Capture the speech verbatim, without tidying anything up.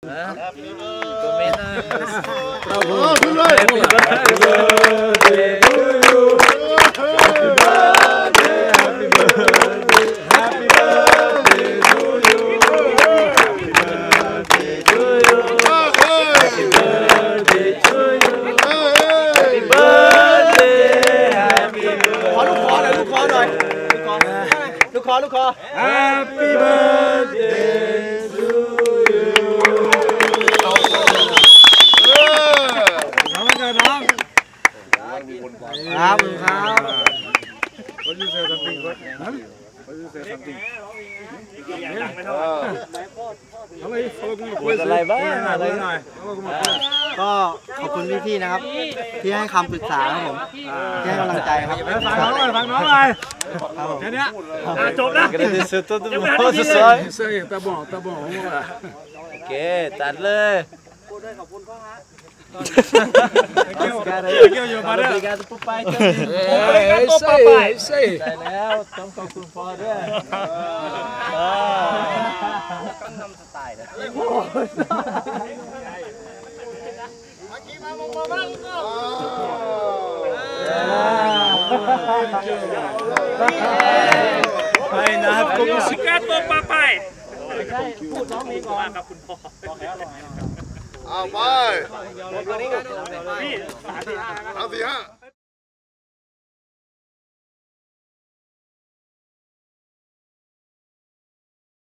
ลูกคอลูกคอ Happy birthday to you น้องวันเกิดน้องครับครับ What you say something what What you say something อะไรอะไรบ้างอะไรหน่อยก็ขอบคุณพี่ๆนะครับที่ให้คำปรึกษาครับผมที่ให้กำลังใจครับฟังน้องหน่อยฟังน้องหน่อยแค่นี้จบแล้วใช่ตาบอดตาบอดโอเคตัดเลย Obrigado por pai também. É isso aí, é isso aí. Táแล้วต้องขอบคุณพ่อด้วยต้องทำสไตล์นะไม่นะผมสิกาตัวป้าไปใช่พูดน้องนี้ก่อนกับคุณพ่อเอาไปสามสี่ห้า